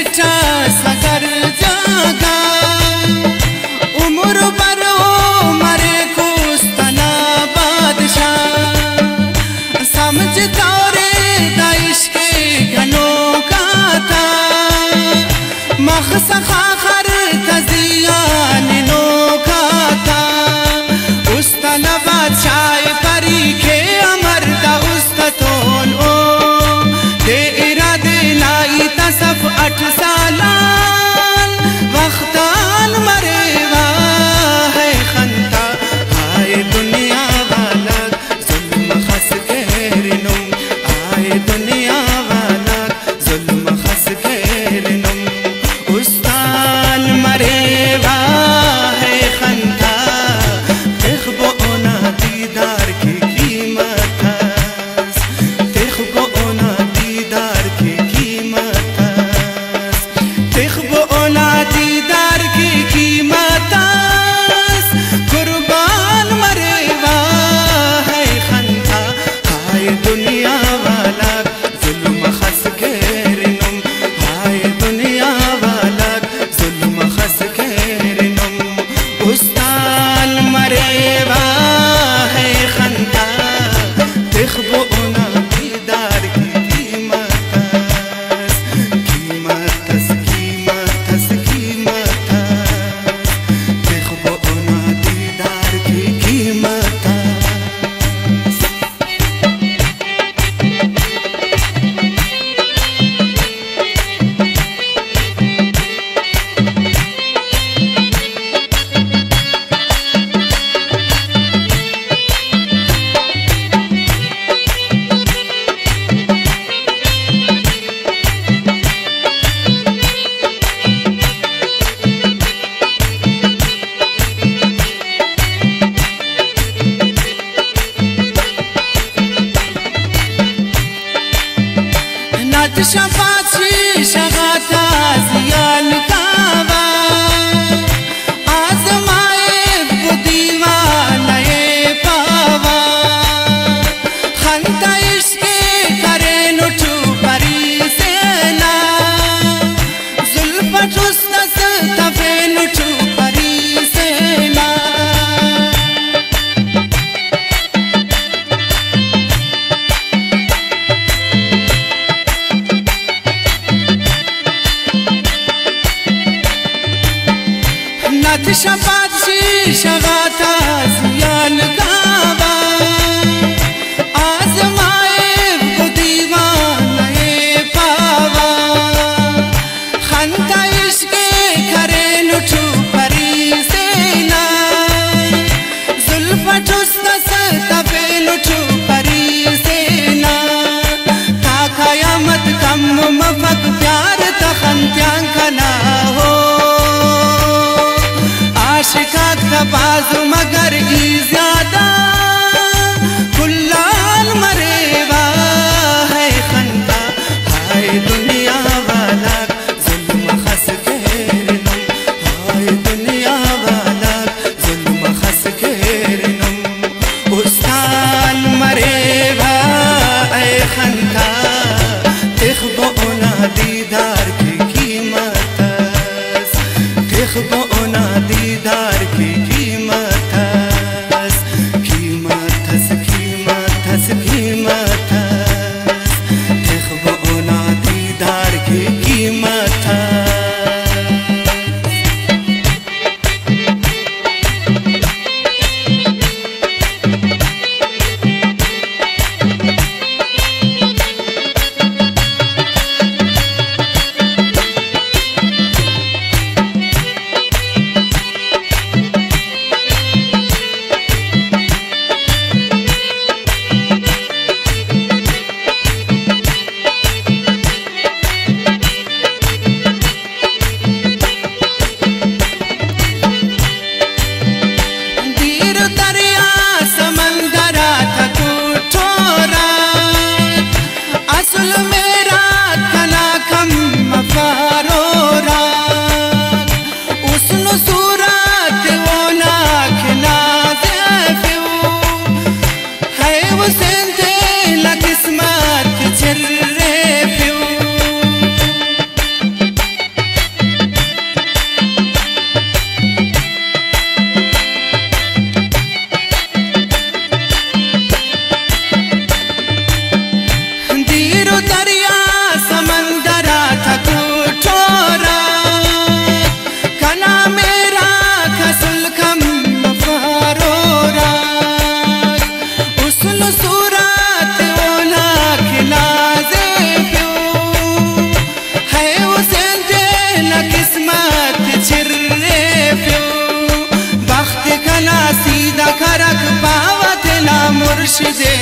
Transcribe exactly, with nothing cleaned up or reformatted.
सेठा सगर जागा उम्र बरो मरे कुस्तना बादशाह समझता रे दाइश के गनों का था मखसखा खर तजियान नोखा था उस्तना बादशाह परी के अमर दा उस्ततोन ओ दे इरादे लाई तसफ अठ सालान वक्तान मरेवा है खंता आए दुनिया वाला जुल्म खस घेरनुम आए दुनिया वाला जुल्म खस घेरनुम उस्तान मरेवा है खंता देखबो ओना दीदार की कीमत देखबो ओना दीदार की कीमत देखबो ओना दीदार की कीमत कुर्बान मरेवा है खंता हाय दुनिया वाला जुल्म खस घेरनुम हाय दुनिया वाला जुल्म खस घेरनुम उस्तान मरेवा है खंता देखबो ओना दीदार की कीमत कीमत कीमत कीमत देखबो ओना दीदार की कीमत नत शफाची शगाता जियाल कावा आजमाए बुदीवा नए पावा खंता इसके करे नुठू परी सेना जुल्फत उस्तस तफे नुठू परी सेना नत शफात शगाता जियाल कावा आजमाए बुदीवा नए पावा खंता इसके करे नुठू परी सेना जुल्फत उस्तस तफे नुठू परी सेना था खयामत कम मफक प्यार तखंत्यां खना हो आशिकाक बाजू मगर ई ज्यादा वीरू दरिया समंदरा थकू ठोरा कना मेरा खसल खम फारोरा उसल सूरत ओला खिलाजे प्यो है उसे जेल किस्मत छिर्रे प्यो बख्त कना सीधा खरक पावत ला मुर्शिदे